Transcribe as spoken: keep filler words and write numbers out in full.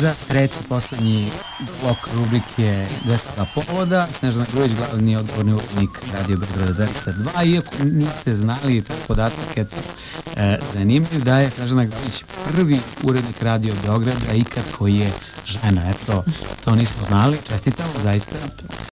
za treći, poslednji blok rubrike dvesta dva povoda. Snežana Grujić, glavni odgovorni urednik Radio Beograda dvesta dva. Iako niste znali taj podatak, eto, e, zanimljiv, da je Snežana Grujić prvi urednik Radio Beograda ikad koji je žena. Eto, to nismo znali. Čestitamo, zaista.